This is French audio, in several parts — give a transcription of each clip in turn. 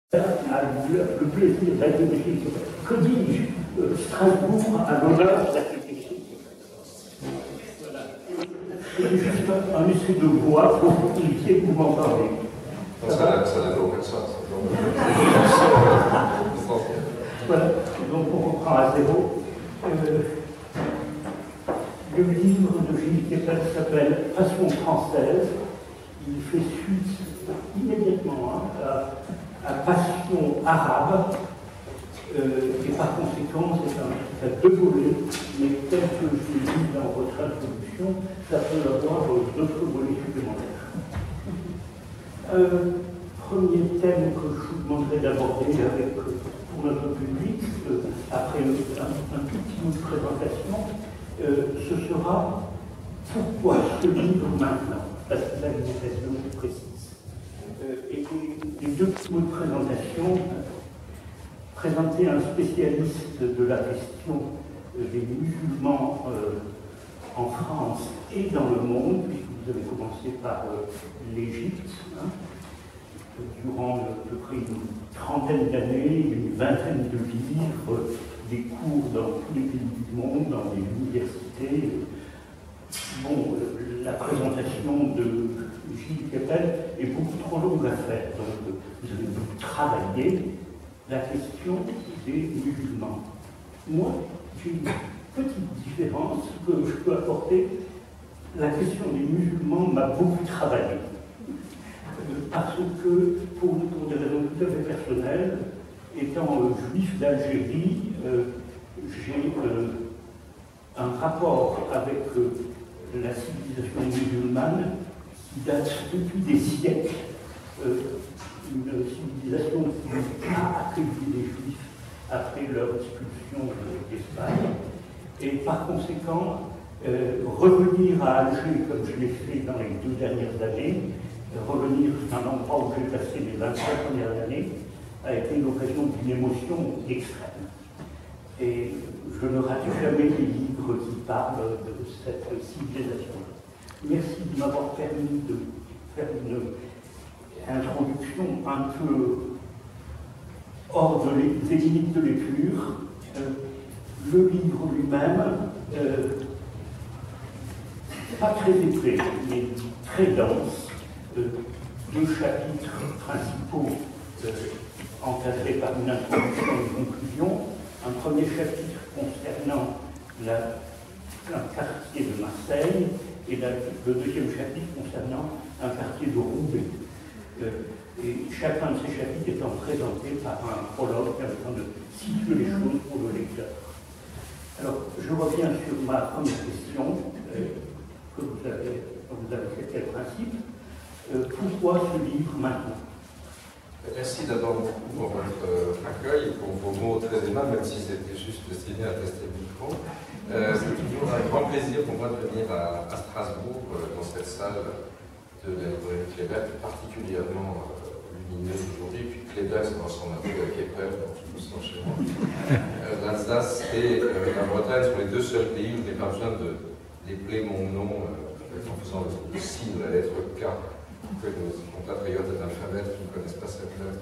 a le plaisir d'accueillir, que dis-je, Strasbourg a l'honneur d'accueillir. Voilà. C'est juste un essai de voix pour que vous puissiez vous m'entendez. Ça n'a aucun sens. Voilà, donc on reprend à zéro. Le livre de Gilles Kepel s'appelle Passion française. Il fait suite immédiatement à Passion arabe, et par conséquent, c'est un deux volets, mais tel que je l'ai dit dans votre introduction, ça peut avoir d'autres volets supplémentaires. Premier thème que je vous demanderai d'aborder avec pour notre public, après un tout petit mot de présentation, ce sera pourquoi ce livre maintenant, parce que là, il est question précise. Et les deux petits mots de présentation, présenter un spécialiste de la question des musulmans en France et dans le monde, puisque vous avez commencé par l'Égypte, durant à peu près une trentaine d'années, une vingtaine de livres, des cours dans tous les pays du monde, dans les universités. Bon, la présentation de Gilles Kepel est beaucoup trop longue à faire, donc vous avez dû travailler la question des musulmans. Moi, j'ai une petite différence que je peux apporter. La question des musulmans m'a beaucoup travaillé. Parce que, pour des raisons tout à fait personnelles, étant juif d'Algérie, j'ai un rapport avec la civilisation musulmane qui date depuis des siècles, une civilisation qui a accueilli les juifs après leur expulsion d'Espagne, et par conséquent, revenir à Alger, comme je l'ai fait dans les 2 dernières années, revenir à un endroit où j'ai passé les 25 premières années, a été l'occasion d'une émotion extrême. Et je ne rate jamais les livres qui parlent de cette civilisation. Merci de m'avoir permis de faire une introduction un peu hors des limites de lecture. Le livre lui-même, pas très épais, mais très dense. 2 chapitres principaux encadrés par une introduction et une conclusion. Un premier chapitre concernant un quartier de Marseille et le deuxième chapitre concernant un quartier de Roubaix. Et chacun de ces chapitres étant présenté par un prologue permettant de situer les choses pour le lecteur. Alors, je reviens sur ma première question, que vous avez fait quel principe. Pourquoi ce livre maintenant? Merci d'abord beaucoup pour votre accueil et pour vos mots très aimables, même si c'était juste destiné à tester le micro. C'est toujours un grand plaisir pour moi de venir à Strasbourg, dans cette salle de la librairie Kléber, particulièrement lumineuse aujourd'hui. Puis Kléber, ça ressemble un peu à Kepler, donc tout ça chez moi. L'Alsace et la Bretagne sont les 2 seuls pays où je n'ai pas besoin de d'épeler mon nom en faisant le signe de la lettre K. Que nos compatriotes analphabètes qui ne connaissent pas cette lettre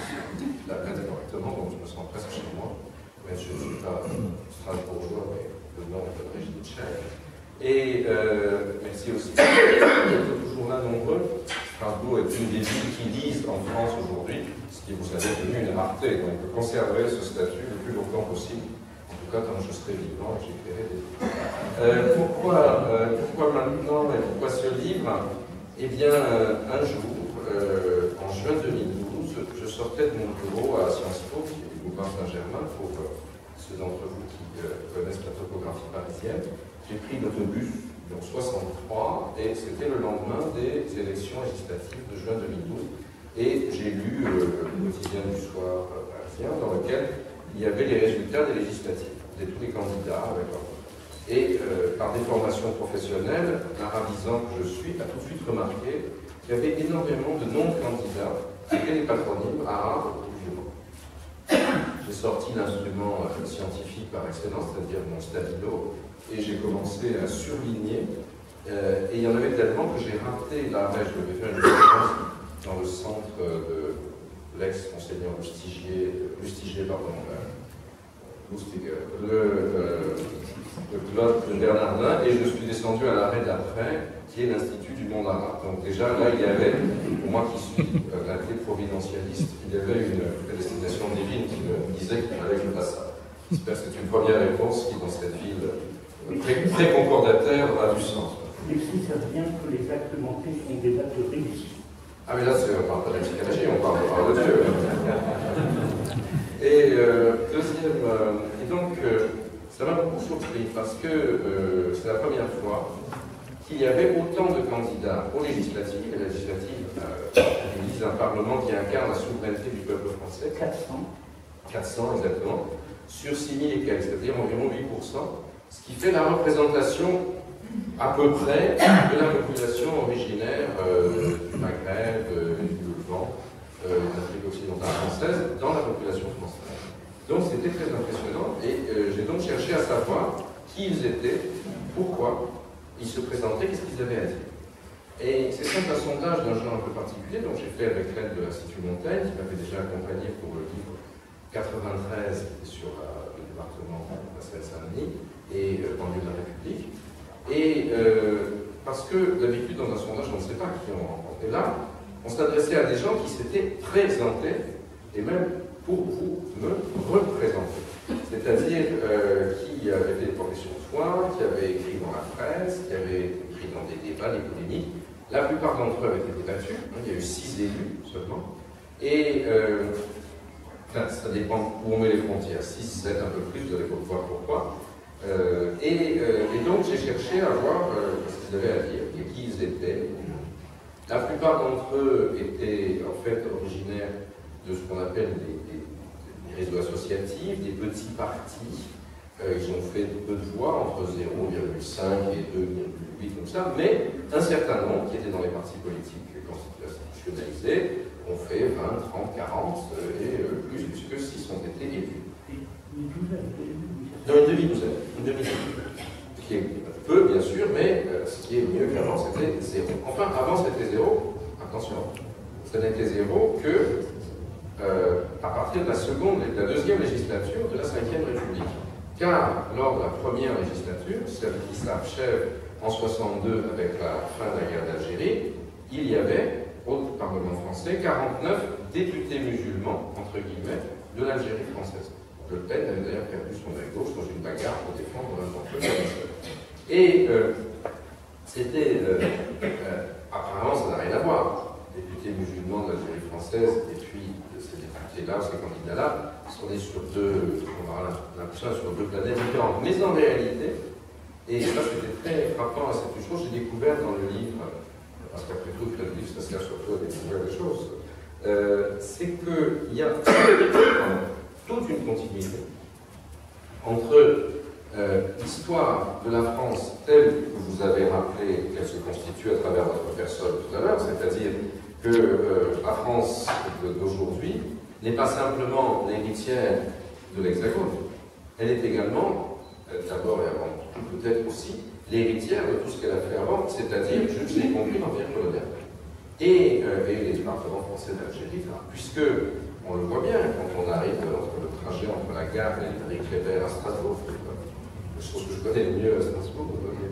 la mettent correctement, donc je me sens presque chez moi. Mais je ne suis pas strasbourgeois, mais le nom est d'origine tchèque. Et merci aussi. Vous êtes toujours là nombreux. Strasbourg est une des villes qui lisent en France aujourd'hui, ce qui vous savez est devenu une rareté. Donc conserver ce statut le plus longtemps possible. En tout cas, tant que je serai vivant, j'écrirai des livres. Pourquoi maintenant et pourquoi ce livre? Eh bien, un jour, en juin 2012, je sortais de mon bureau à Sciences Po, qui est au boulevard Saint-Germain, pour ceux d'entre vous qui connaissent la topographie parisienne. J'ai pris l'autobus, donc 63, et c'était le lendemain des élections législatives de juin 2012. Et j'ai lu le quotidien du soir parisien, dans lequel il y avait les résultats des législatives, de tous les candidats avec leur... Et par des formations professionnelles, l'arabisant que je suis a tout de suite remarqué qu'il y avait énormément de non-candidats qui étaient des patronymes arabes ou musulmans. J'ai sorti l'instrument scientifique par excellence, c'est-à-dire mon stabilo, et j'ai commencé à surligner. Et il y en avait tellement que j'ai raté l'arrêt. Je devais faire une conférence dans le centre de l'ex-monseigneur Lustiger, le Claude Bernardin, et je suis descendu à l'arrêt d'après, qui est l'Institut du monde arabe. Donc déjà, là, il y avait, pour moi qui suis l'athée providentialiste, il y avait une prédestination divine qui me disait qu'il fallait que je fasse ça. J'espère que c'est une première réponse qui, dans cette ville très concordataire, a du sens. Mais si ça vient que les actes manqués sont des actes réussis. Ah mais là, on parle pas de la psychologie, on parle de Dieu. Et deuxième, et donc, ça m'a beaucoup surpris parce que c'est la première fois qu'il y avait autant de candidats aux législatives, et la législative élise un Parlement qui incarne la souveraineté du peuple français. 400 exactement, sur 6 000 et quelques, c'est-à-dire environ 8%, ce qui fait la représentation à peu près de la population originaire du Maghreb, du Levant, de l'Afrique occidentale française, dans la population française. Donc c'était très impressionnant, et j'ai donc cherché à savoir qui ils étaient, pourquoi ils se présentaient, qu'est-ce qu'ils avaient à dire. Et c'est simple, un sondage d'un genre un peu particulier, donc j'ai fait avec l'aide de l'Institut Montaigne, qui m'avait déjà accompagné pour le livre 93, qui est sur le département de la Seine-Saint-Denis, et banlieue de la République. Et parce que d'habitude dans un sondage on ne sait pas qui on rencontre. Et là, on s'adressait à des gens qui s'étaient présentés, et même pour vous me représenter. C'est-à-dire qui avaient fait des professions de foi, qui avaient écrit dans la presse, qui avaient écrit dans des débats, des polémiques. La plupart d'entre eux avaient été débattus, il y a eu 6 élus seulement. Et ça dépend où on met les frontières, 6, 7, un peu plus, vous allez voir pourquoi. Et donc j'ai cherché à voir ce qu'ils avaient à dire et qui ils étaient. La plupart d'entre eux étaient en fait originaires de ce qu'on appelle des réseaux associatifs, des petits partis. Ils ont fait peu de voix, entre 0,5 et 2,8 comme ça, mais un certain nombre qui étaient dans les partis politiques institutionnalisés ont fait 20, 30, 40 et plus, puisque 6 ont été élus. Non, une demi-douzaine. Ce qui est peu, bien sûr, mais ce qui est mieux qu'avant, c'était 0. Enfin, avant, c'était 0. Attention, ça n'était 0 que à partir de la deuxième législature de la Ve République. Car, lors de la première législature, celle qui s'achève en 62 avec la fin de la guerre d'Algérie, il y avait, au Parlement français, 49 députés musulmans, entre guillemets, de l'Algérie française. Le Pen avait d'ailleurs perdu son œil gauche dans une bagarre pour défendre un contre Et c'était. Apparemment, ça n'a rien à voir. Députés musulmans de l'Algérie française et puis ces députés-là, ces candidats-là, on est sur on aura l'impression sur deux planètes différentes. Mais en réalité, et ça c'était très frappant à cette chose, j'ai découvert dans le livre, parce qu'après tout, le livre, ça sert surtout à découvrir des choses, c'est qu'il y a toute une continuité entre l'histoire de la France telle que vous avez rappelé qu'elle se constitue à travers votre personne tout à l'heure, c'est-à-dire que la France d'aujourd'hui n'est pas simplement l'héritière de l'Hexagone, elle est également, d'abord et avant tout peut-être aussi, l'héritière de tout ce qu'elle a fait avant, c'est-à-dire, je l'ai compris, l'Empire colonial. Et les départements français d'Algérie, puisque on le voit bien quand on arrive entre le trajet entre la gare et Rive-Cléber à Strasbourg, la chose que je connais le mieux à Strasbourg,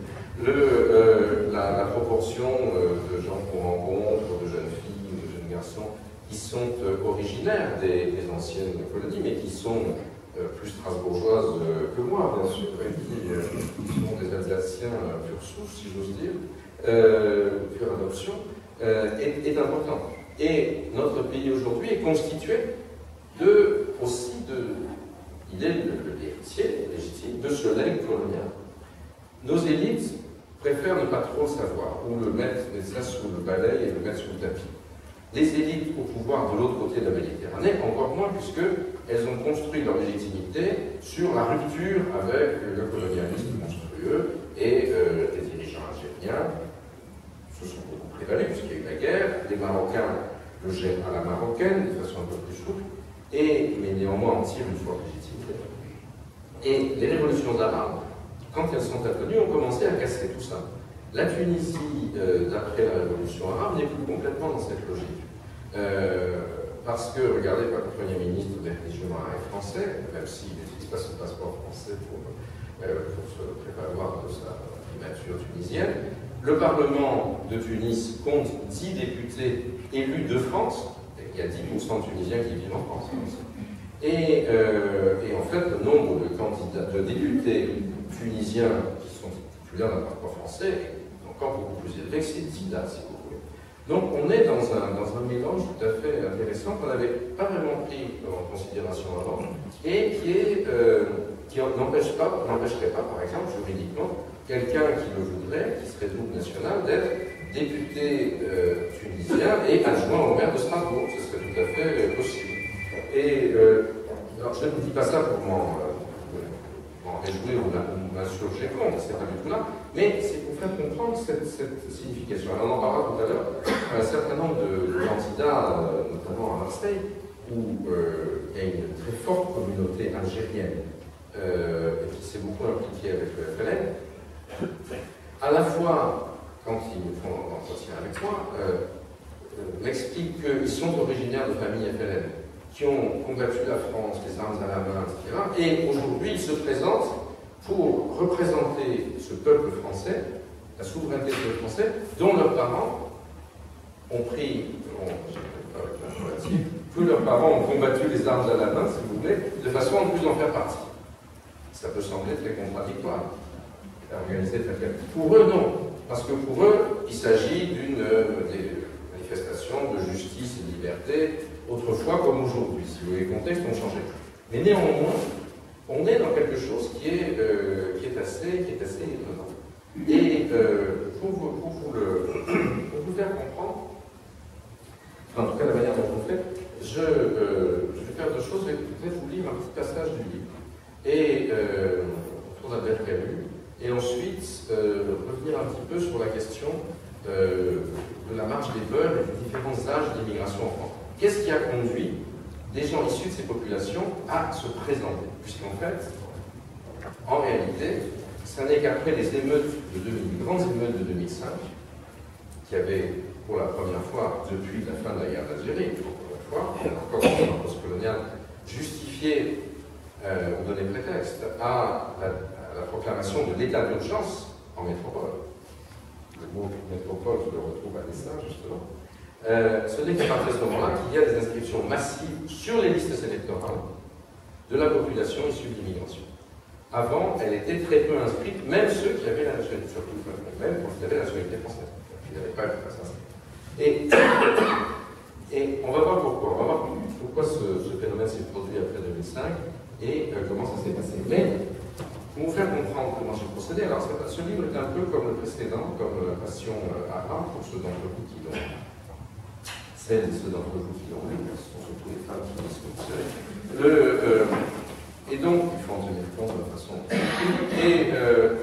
la proportion de gens qu'on rencontre, de jeunes filles, de jeunes garçons, qui sont originaires des anciennes colonies, mais qui sont plus strasbourgeoises que moi, bien sûr, et qui sont des Alsaciens pur souche, si j'ose dire, pure adoption, est important. Et notre pays aujourd'hui est constitué aussi il est l'héritier légitime de ce legs colonial. Nos élites préfèrent ne pas trop le savoir, ou le mettre ça sous le balai et le mettre sous le tapis. Les élites au pouvoir de l'autre côté de la Méditerranée, encore moins, puisqu'elles ont construit leur légitimité sur la rupture avec le colonialisme monstrueux et les dirigeants algériens se sont beaucoup prévalus, puisqu'il y a eu la guerre. Les Marocains le gèrent à la marocaine, de façon un peu plus souple, mais néanmoins en tirent une forte légitimité. Et les révolutions arabes, quand elles sont advenues, ont commencé à casser tout ça. La Tunisie, d'après la révolution arabe, n'est plus complètement dans cette logique. parce que, regardez, le Premier ministre Bernie Jumin est français, même s'il n'utilise pas son passeport français pour se prévaloir de sa primature tunisienne. Le Parlement de Tunis compte 10 députés élus de France, et il y a 10% de Tunisiens qui vivent en France. Et en fait, le nombre de candidats, de députés tunisiens qui sont titulaires d'un passeport français est encore beaucoup plus élevé que ces 10 là, si vous voulez. Donc on est dans un mélange tout à fait intéressant qu'on n'avait pas vraiment pris en considération avant, et qui n'empêcherait pas, par exemple, juridiquement, quelqu'un qui le voudrait, qui serait double national, d'être député tunisien et adjoint au maire de Strasbourg. Ce serait tout à fait possible. Et alors je ne vous dis pas ça pour m'en réjouir ou m'insurger contre, c'est pas du tout là, mais c'est pour faire comprendre cette signification. Alors, on en parlera tout à l'heure. Un certain nombre de candidats, notamment à Marseille, où il y a une très forte communauté algérienne et qui s'est beaucoup impliquée avec le FLN, à la fois, quand ils me font un entretien avec moi, m'expliquent qu'ils sont originaires de familles FLN, qui ont combattu la France, les armes à la main, etc. Et aujourd'hui, ils se présentent pour représenter ce peuple français, la souveraineté du peuple français, dont leurs parents ont pris, que leurs parents ont combattu les armes à la main, si vous voulez, de façon à ne plus en faire partie. Ça peut sembler très contradictoire. Pour eux, non. Parce que pour eux, il s'agit d'une manifestation de justice et de liberté, autrefois comme aujourd'hui. Si vous voulez, les contextes ont changé. Mais néanmoins, on est dans quelque chose qui est assez étonnant. Et pour vous faire comprendre, en tout cas la manière dont on fait, je vais faire deux choses. Je vais peut-être vous lire un petit passage du livre. Et autour d'Albert Camus. Et ensuite, revenir un petit peu sur la question de la marche des beurs et des différents âges d'immigration en France. Qu'est-ce qui a conduit des gens issus de ces populations à se présenter? Puisqu'en fait, en réalité, ce n'est qu'après les émeutes de grandes émeutes de 2005, qui avaient, pour la première fois, depuis la fin de la guerre d'Algérie, pour la première fois, encore dans le postcolonial, justifié ou donné prétexte à la proclamation de l'état d'urgence en métropole. Le mot métropole, je le retrouve à dessin, justement. Ce n'est qu'à partir de ce moment-là qu'il y a des inscriptions massives sur les listes électorales de la population issue de l'immigration. Avant, elle était très peu inscrite, même ceux qui avaient la nationalité, surtout même quand ils avaient la nationalité française. Ils n'avaient pas le face à ça. Et on va voir pourquoi. On va voir pourquoi ce phénomène s'est produit après 2005 et comment ça s'est passé. Mais pour vous faire comprendre comment j'ai procédé, alors ce livre est un peu comme le précédent, comme Passion arabe, pour ceux d'entre vous qui l'ont. Celles et ceux d'entre vous qui l'ont lu, ce sont surtout les femmes qui discutent. Et donc, il faut en tenir compte de façon. Et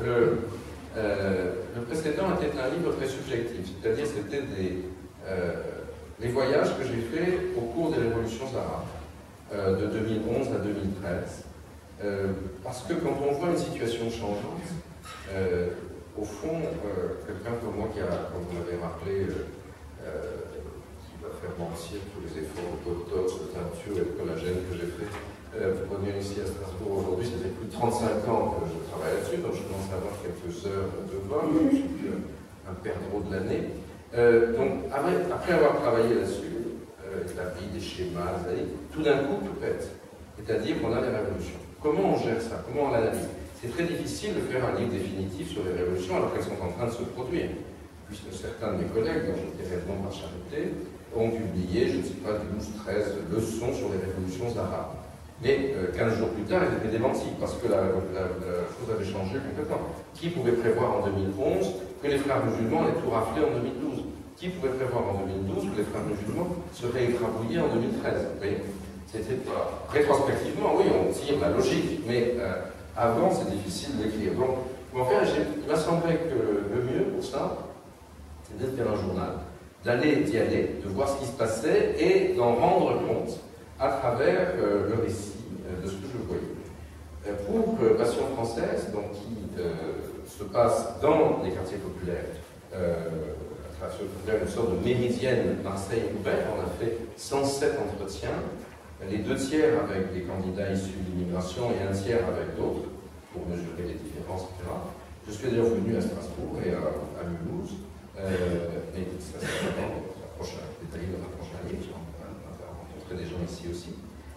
le précédent était un livre très subjectif, c'est-à-dire c'était les voyages que j'ai faits au cours des révolutions arabes, de 2011 à 2013. Parce que quand on voit une situation changeante, au fond, quelqu'un comme moi qui a, comme vous l'avez rappelé, qui va faire mentir tous les efforts de botox, de teinture et de collagène que j'ai fait pour venir ici à Strasbourg aujourd'hui, ça fait plus de 35 ans que je travaille là-dessus, donc je commence à avoir quelques heures de vol, je suis un perdreau de l'année. Donc après avoir travaillé là-dessus, établi des schémas, tout d'un coup tout pète. C'est-à-dire qu'on a des révolutions. Comment on gère ça? Comment on l'analyse? C'est très difficile de faire un livre définitif sur les révolutions alors qu'elles sont en train de se produire. Puisque certains de mes collègues, dont j'étais réellement par charité, ont publié, je ne sais pas, 12-13 leçons sur les révolutions arabes. Mais 15 jours plus tard, elles étaient démenties, parce que la chose avait changé complètement. Qui pouvait prévoir en 2011 que les frères musulmans allaient tout rafler en 2012? Qui pouvait prévoir en 2012 que les frères musulmans seraient écrabouillés en 2013? Mais c'était pas... Rétrospectivement, oui, on tire la logique, mais avant, c'est difficile d'écrire. Donc, enfin, il m'a semblé que le mieux pour ça, c'est de faire un journal, d'y aller, de voir ce qui se passait et d'en rendre compte à travers le récit de ce que je voyais. Pour Passion française, donc, qui se passe dans les quartiers populaires, à une sorte de méridienne Marseille-Roubaix. On a fait 107 entretiens, les 2 tiers avec des candidats issus de l'immigration et 1 tiers avec d'autres, pour mesurer les différences, etc. Je suis d'ailleurs venu à Strasbourg et à Mulhouse, mais ça s'approche détaillé dans la prochaine livre, on va rencontrer des gens ici aussi.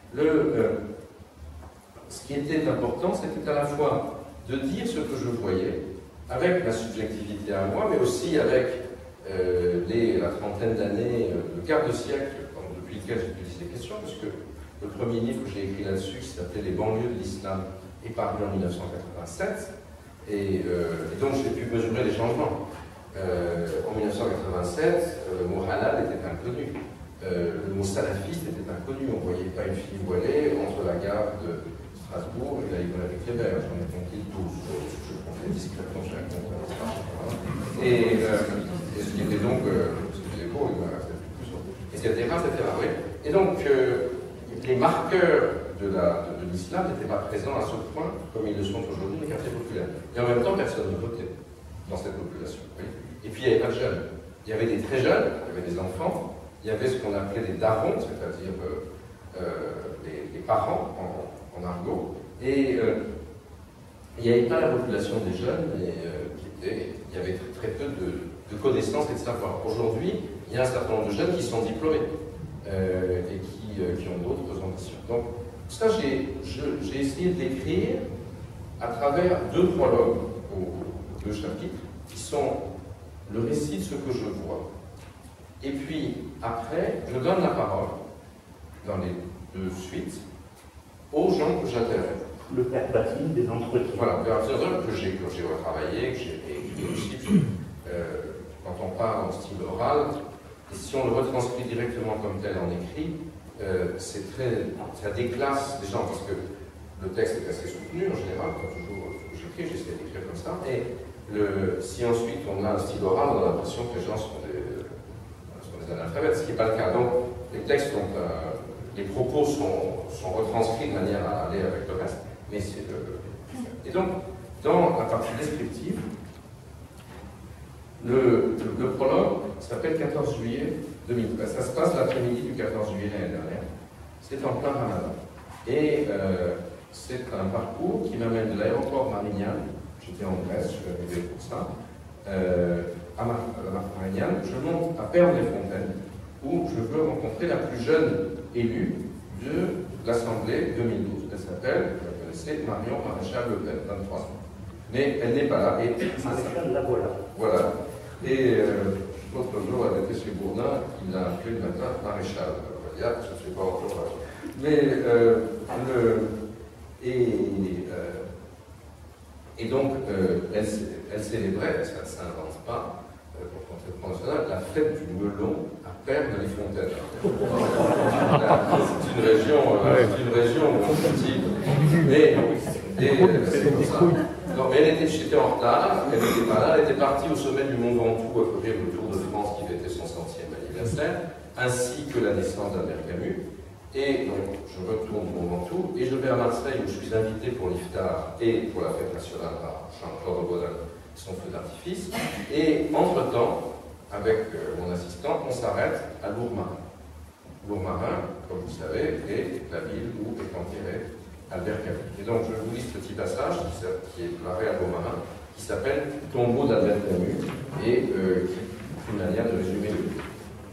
Ce qui était important, c'était à la fois de dire ce que je voyais, avec ma subjectivité à moi, mais aussi avec la trentaine d'années, le quart de siècle depuis lequel j'ai posé ces questions, parce que le premier livre que j'ai écrit là-dessus, qui s'appelait Les banlieues de l'islam, est paru en 1987, et donc j'ai pu mesurer les changements. En 1987, le mot halal était inconnu, le mot salafiste était inconnu, on ne voyait pas une fille voilée entre la gare de Strasbourg et la librairie Kléber. J'en ai compté 12, je comptais discrètement chaque compte. Et ce qui était donc, c'était beau, etc. Oui. Et donc, les marqueurs de l'islam n'étaient pas présents à ce point, comme ils le sont aujourd'hui, dans les quartiers populaires. Et en même temps, personne ne votait dans cette population. Oui. Et puis, il n'y avait pas de jeunes. Il y avait des très jeunes, il y avait des enfants, il y avait ce qu'on appelait des darons, c'est-à-dire les parents en argot, et il n'y avait pas la population des jeunes, mais il y avait très peu de connaissances et de savoir. Aujourd'hui, il y a un certain nombre de jeunes qui sont diplômés et qui ont d'autres ambitions. Donc, ça, j'ai essayé d'écrire à travers 2 prologues aux 2 chapitres, qui sont le récit de ce que je vois. Et puis, après, je donne la parole, dans les 2 suites, aux gens que j'interrète. Le verbatim des entretiens. Voilà, le verbatim que j'ai retravaillé, que j'ai écrit aussi. Quand on parle en style oral, et si on le retranscrit directement comme tel en écrit, ça déclasse les gens, parce que le texte est assez soutenu en général, quand toujours j'écris, j'essaie d'écrire comme ça, et si ensuite on a un style oral, on a l'impression que les gens sont des analphabètes, ce qui n'est pas le cas. Donc, les textes les propos sont retranscrits de manière à aller avec le reste, mais c'est Et donc, dans la partie descriptive, le prologue s'appelle 14 juillet 2013. Ça se passe l'après-midi du 14 juillet l'année dernière. C'est en plein Ramadan. Et c'est un parcours qui m'amène de l'aéroport Marignane, j'étais en Grèce, je suis arrivé pour ça, à Marignane, je monte à Perles-les-Fontaines, où je veux rencontrer la plus jeune élue de l'Assemblée 2012. Elle s'appelle, vous connaissez, Marion Maréchal Le Pen, 23 ans. Mais elle n'est pas là. Et Maréchal, la voilà. Voilà. Et l'autre jour, elle était chez Bourdin, il l'a appelé le matin Maréchal. On va dire, je ne sais pas encore. Mais et donc, elle célébrait, ça ne s'invente pas, pour contrer national, la fête du melon à Perles-les-Fontaines. C'est une région petite. Mais c'est comme ça. Non, mais j'étais en retard, elle n'était pas là, elle était partie au sommet du Mont Ventoux à couvrir le Tour de France qui fêtait son 100e anniversaire, ainsi que la naissance d'Albert Camus. Et donc, je retourne au Mont Ventoux et je vais à Marseille où je suis invité pour l'Iftar et pour la fête nationale par Jean-Claude Baudin, son feu d'artifice. Et entre-temps, avec mon assistant, on s'arrête à Lourmarin. Lourmarin, comme vous savez, est la ville où est enterré Albert Camus. Et donc, je vous lis ce petit passage qui est barré à Lourmarin, qui s'appelle Tombeau d'Albert Camus, et qui est une manière de résumer le livre.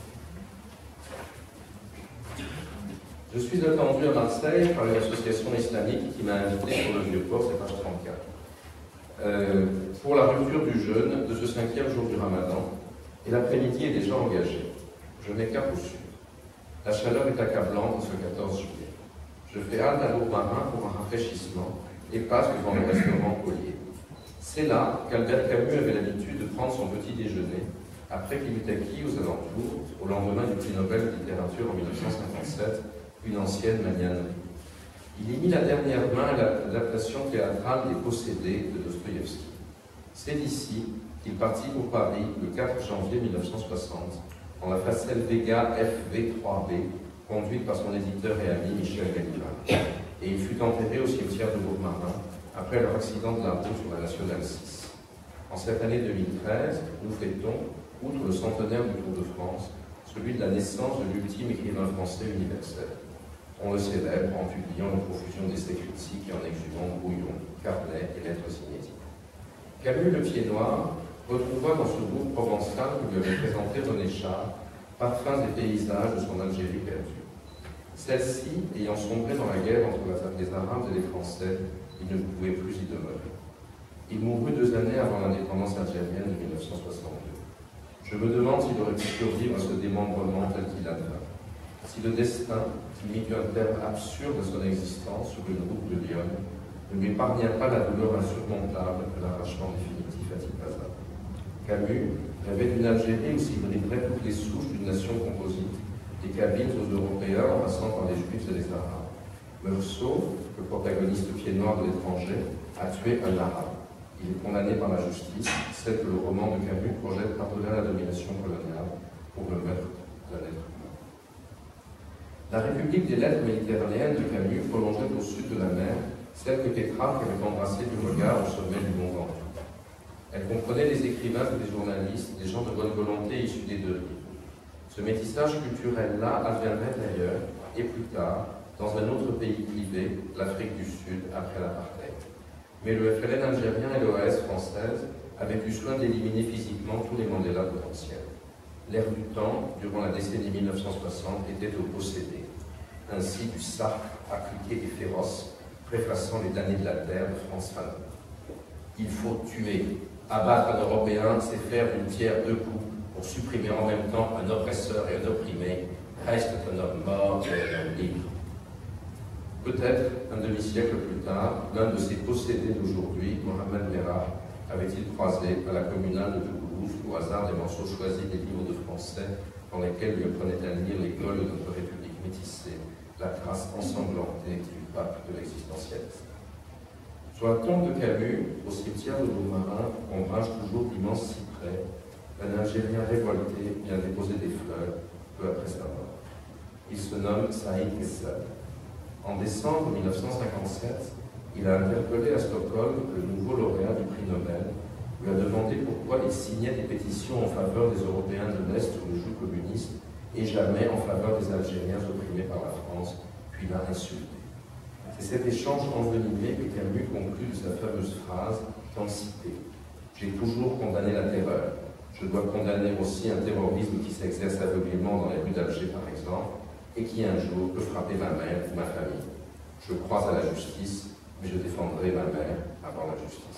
Je suis attendu à Marseille par une association islamique qui m'a invité sur le Vieux-Port, c'est page 34, pour la rupture du jeûne de ce 5e jour du Ramadan, et l'après-midi est déjà engagé. Je m'écarte au sud. La chaleur est accablante ce 14 juillet. Je fais halte à Lourmarin pour un rafraîchissement et passe devant le restaurant Collier. C'est là qu'Albert Camus avait l'habitude de prendre son petit déjeuner après qu'il eut acquis aux alentours, au lendemain du prix Nobel de littérature en 1957, une ancienne magnanerie. Il y mit la dernière main à l'adaptation théâtrale des Possédés de Dostoïevski. C'est d'ici qu'il partit pour Paris le 4 janvier 1960, en la facelle Vega FV3B, conduite par son éditeur et ami Michel Gallivan. Et il fut enterré au cimetière de Lourmarin après leur accident de la route sur la Nationale 6. En cette année 2013, nous fêtons outre le centenaire du Tour de France, celui de la naissance de l'ultime écrivain français universel. On le célèbre en publiant une profusion d'essais critiques et en exhumant brouillons, carnets et lettres signétiques. Camus, le pied noir, retrouva dans ce groupe provençal que lui avait présenté René Char, parfums des paysages de son Algérie perdue. Celle-ci, ayant sombré dans la guerre entre les Arabes et les Français, il ne pouvait plus y demeurer. Il mourut 2 années avant l'indépendance algérienne de 1962. Je me demande s'il aurait pu survivre à ce démembrement tel qu'il advint. Si le destin, qui mit un terme absurde à son existence sur une route de Lyon, ne lui épargna pas la douleur insurmontable de l'arrachement définitif à Tipaza. Camus rêvait d'une Algérie où s'y briseraient toutes les souches d'une nation composite, des Kabyles aux Européens en passant par les Juifs et les Arabes. Meursault, le protagoniste pied noir de l'étranger, a tué un Arabe. Il est condamné par la justice, celle que le roman de Camus projette par-delà la domination coloniale pour le meurtre d'un être humain. La République des lettres méditerranéennes de Camus prolongeait au sud de la mer celle que Pétrarque avait embrassée du regard au sommet du Mont Ventoux. Elle comprenait des écrivains et des journalistes, des gens de bonne volonté issus des 2 rives. Ce métissage culturel-là adviendrait d'ailleurs, et plus tard, dans un autre pays privé, l'Afrique du Sud, après l'apartheid. Mais le FLN algérien et l'OAS française avaient eu soin d'éliminer physiquement tous les Mandela potentiels. L'air du temps, durant la décennie 1960, était au possédé. Ainsi du Sartre appliqué et féroce, préfaçant les damnés de la terre de Frantz Fanon. Il faut tuer. Abattre un Européen, c'est faire d'une pierre 2 coups pour supprimer en même temps un oppresseur et un opprimé. Reste un homme mort et un homme libre. Peut-être, un demi-siècle plus tard, l'un de ces possédés d'aujourd'hui, Mohamed Merah, avait-il croisé à la communale de Toulouse, au hasard des morceaux choisis des livres de français dans lesquels lui apprenait à lire l'école de notre République métissée, la trace ensanglantée du pape de l'existentialisme. Sur la tombe de Camus, au cimetière de Lourmarin, ombrage toujours d'immenses cyprès, un Algérien révolté vient déposer des fleurs peu après sa mort. Il se nomme Saïd Kessel. En décembre 1957, il a interpellé à Stockholm le nouveau lauréat du prix Nobel, lui a demandé pourquoi il signait des pétitions en faveur des Européens de l'Est sous le joug communiste et jamais en faveur des Algériens opprimés par la France, puis l'a insulté. C'est cet échange envenimé que Camus conclut de sa fameuse phrase tant citée. « J'ai toujours condamné la terreur. Je dois condamner aussi un terrorisme qui s'exerce aveuglément dans les rues d'Alger, par exemple, et qui un jour peut frapper ma mère ou ma famille. Je crois à la justice, mais je défendrai ma mère avant la justice. »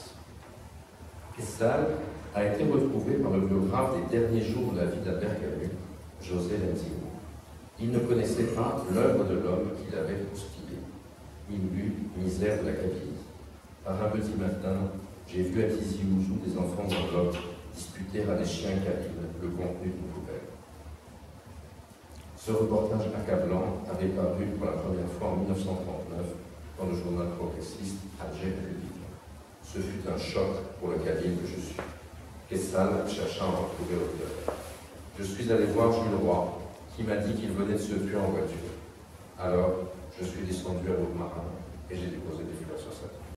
Kessel a été retrouvé par le biographe des derniers jours de la vie d'Albert Camus, José Lenzino. Il ne connaissait pas l'œuvre de l'homme qu'il avait hostillé. Il lut Misère de la Kabylie. Par un petit matin, j'ai vu à Tizi Ouzou des enfants en bloc disputer à des chiens kabyles le contenu d'une poubelle. Ce reportage accablant avait paru pour la première fois en 1939 dans le journal progressiste Alger Républicain. Ce fut un choc pour le Kabyle que je suis. Kessel chercha à en retrouver l'auteur. Je suis allé voir Jules Roy, qui m'a dit qu'il venait de se tuer en voiture. Alors, je suis descendu à Lourmarin et j'ai déposé des fleurs sur sa tombe.